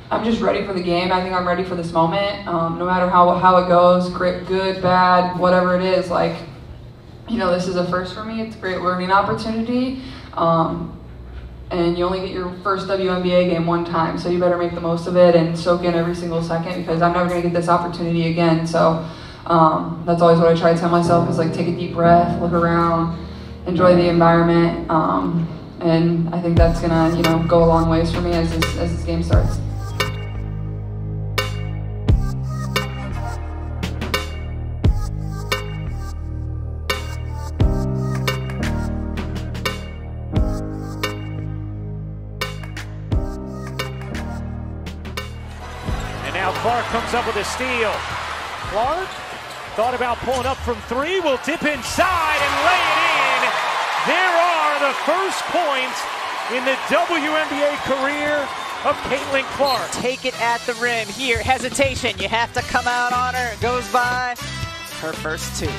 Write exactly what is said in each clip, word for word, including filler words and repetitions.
I'm just ready for the game. I think I'm ready for this moment. Um, no matter how how it goes, great, good, bad, whatever it is, like, you know, this is a first for me. It's a great learning opportunity. Um, and you only get your first W N B A game one time, so you better make the most of it and soak in every single second, because I'm never going to get this opportunity again. So um, that's always what I try to tell myself, is like, take a deep breath, look around, enjoy the environment. Um, and I think that's going to, you know, go a long ways for me as this, as this game starts. Now Clark comes up with a steal. Clark thought about pulling up from three, will dip inside and lay it in. There are the first points in the W N B A career of Caitlin Clark. Take it at the rim. Here, hesitation. You have to come out on her. It goes by. Her first two.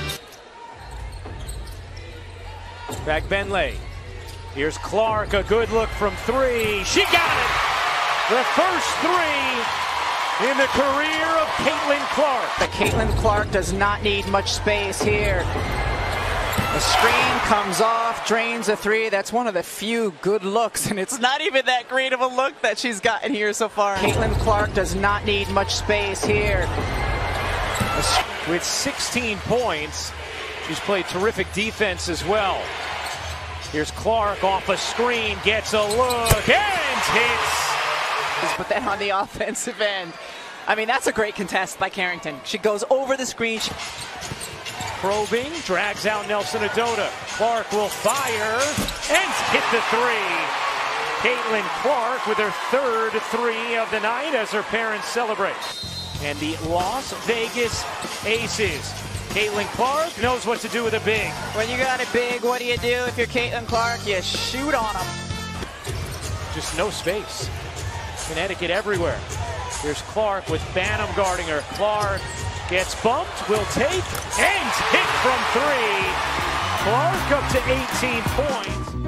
Back Benley. Here's Clark, a good look from three. She got it. The first three in the career of Caitlin Clark. But Caitlin Clark does not need much space here. The screen comes off, drains a three. That's one of the few good looks, and it's not even that great of a look that she's gotten here so far. Caitlin Clark does not need much space here. With sixteen points, she's played terrific defense as well. Here's Clark off a screen, gets a look, and hits. But then on the offensive end, I mean, that's a great contest by Carrington. She goes over the screen. She... Probing, drags out Nelson Adota. Clark will fire and hit the three. Caitlin Clark with her third three of the night as her parents celebrate. And the Las Vegas Aces. Caitlin Clark knows what to do with a big. When you got a big, what do you do if you're Caitlin Clark? You shoot on them. Just no space. Connecticut everywhere. Here's Clark with Banham guarding her. Clark gets bumped, will take, and hit from three. Clark up to eighteen points.